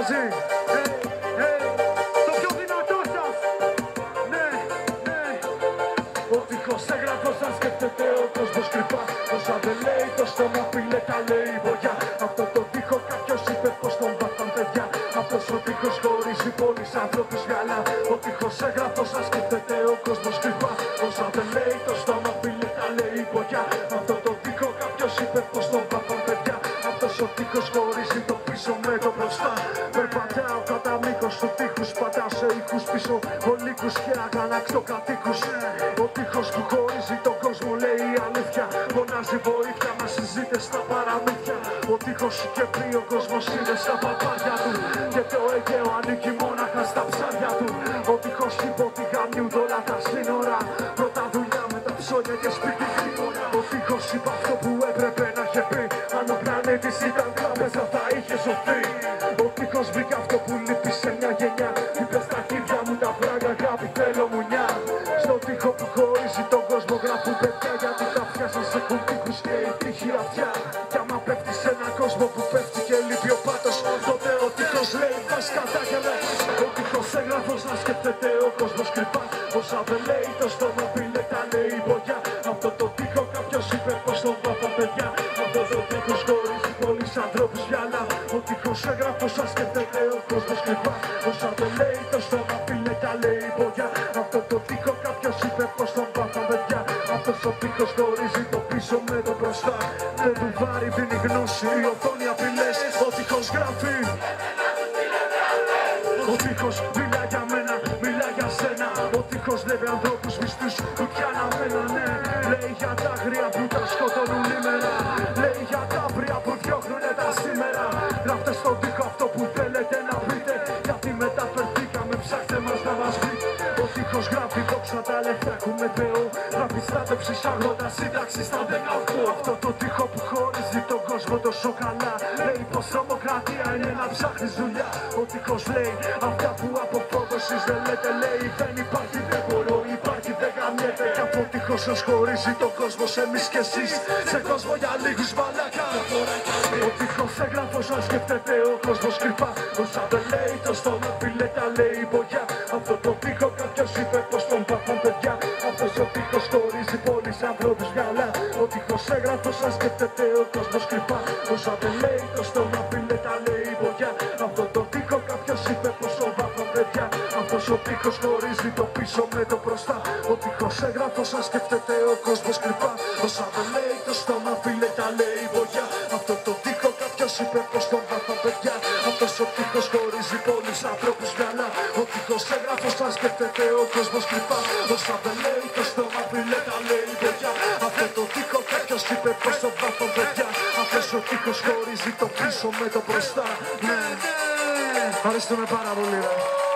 μαζί. Το πιο δυνατό σας. Ναι, ναι. Ο τείχος έγραφος σαν σκέφτεται ο κόσμος κρυφά. Όσα δεν λέει το στόμα φίλε τα λέει βοριά. Αυτό το τείχο κάποιος είπε πως τον βάθαν παιδιά. Αυτός ο τείχος χωρίζει πολλούς ανθρώπους γυαλά. Ο τείχος έγραφος σαν σκέφτεται ο κόσμος κρυφά. Όσα δεν λέει το στόμα φίλε τα λέει βοριά. Αυτό το τείχο κάποιος είπε πως τον βάθαν παιδιά. Αυτός ο τείχος χωρίζει το πίσω με το μπροστά. Περπατάω κατά μήκος του τείχους, πατάω σε ήχους πίσω ολίκους και αγανακτοκατοίκους. Ο τείχος που χωρίζει τον κόσμο λέει αλήθεια. Φωνάζει βοήθεια, μας συζήτησε στα παραμύθια. Ο τείχος σου και πει ο κόσμος είναι στα παπάρια του. Και το Αιγαίο ανήκει μόναχα στα ψάρια του. Ο τείχος είπε ότι γαμιούνται όλα τα σύνορα. Πρώτα δουλειά με τα ψώνια και σπίτι γρήγορα. Ο τείχος είπε αυτό που έπρεπε να είχε πει. Αν ο πλανήτης ήταν τράπεζα θα είχε σωθεί. Ο τείχος βρήκε αυτό που λείπει σε μια γενιά. Είπε στα χέρια μου τα φράγκα, αγάπη θέλω μουνιά. Στο τείχο που χωρίζει τον κόσμο γράφουν παιδιά. Γιατί τα αυτιά σας έχουν τείχους και η τύχη αυτιά. Κι άμα πέφτει σε έναν κόσμο που πέφτει και λείπει ο πάτος, τότε ο τείχος λέει πας κατά και με. Ο τείχος έγραφος να σκέφτεται ο κόσμος κρυφά. Όσα δεν λέει το στόμα φίλε τα λέει βοριά. Αυτό το τείχο κάποιος είπε πως τον βάθαν παιδιά. Αυτό το τείχος χωρίζει πολλούς ανθρώπους γυαλά. Ο τείχος έγραφος να σκέφτεται ο κόσμος κρυφά. Όσα δεν λέει το στόμα φίλε τα λέει βοριά. Αυτό το τείχο κάποιος είπε πως τον βάθαν παιδιά. Αυτός ο τείχος χωρίζει το πίσω με το μπροστά. Δεν του βάρη δίνει γνώση, η οθόνη απειλές. Ο τείχος γράφει. Ο τείχος μιλά για μένα, μιλά για σένα. Ο τείχος λέει ανθρώπους μισθούς που κι αναμένα, ναι. Λέει για τα άγρια που τα σκοτώνουν ημέρα. Λέει για τα αύρια που διώχνουνε τα σήμερα. Γράφτε στον τείχο αυτό που θέλετε να πείτε. Γιατί μεταφερθήκαμε, ψάχτε μας να μας βρείτε. Ο τείχος γράφει δόξα τα λεφτά έχουμε Θεό. Γράφει στράτευση αγώνα σύνταξη στα 18. Αυτό το τείχο που χωρίζει τον κόσμο τόσο καλά. Λέει πως τρομοκρατία είναι να ψάχνεις δουλειά. Ο τείχος λέει αυτά που από φόβο εσείς δεν λέτε. Λέει δεν υπάρχει, δεν μπορώ, υπάρχει, δεν καμιέται. Κι αυτό ο τείχος σας χωρίζει τον κόσμο σε εμείς κι εσείς. Σε κόσμο για λίγους μαλάκα. Ο τείχος έγραφος να σκέφτεται ο κόσμος κρυφά. Όσα δεν λέει το στόμα φίλε τα λέει βοριά. Αυτό το τείχο κάποιος είπε πως τον πάθαν παιδιά. Αυτός ο τείχος χωρίζει πολλούς ανθρώπους γυαλά. Ο τείχος έγραφος να σκέφτεται ο κόσμος κρυφά. Όσα δεν λέει το στόμα φίλε τα λέει βοριά. Αυτό το τείχο κάποιος είπε πως τον πάθαν παιδιά. Αυτός ο τείχος χωρίζει το πίσω με το μπροστά. Ο τείχος έγραφος να σκέφτεται ο κόσμος κρυφά. Όσα δεν λέει το στόμα φίλε τα λέει βοριά. Αυτό το τείχο κάποιος είπε πως τον πάθαν παιδιά. Αυτός ο τείχος χωρίζει πολλούς ανθρώπους γυαλά. Ο τείχος έγραφος να σκέφτεται ο κόσμος κρυφά. Όσα δεν λέει το στόμα φίλε τα λέει βοριά. Αυτό το τείχο κάποιος είπε πως τον πάθαν παιδιά. Αυτός ο τείχος χωρίζει το πίσω με το μπροστά. Ναι, ναι. Ευχαριστούμε πάρα πολύ.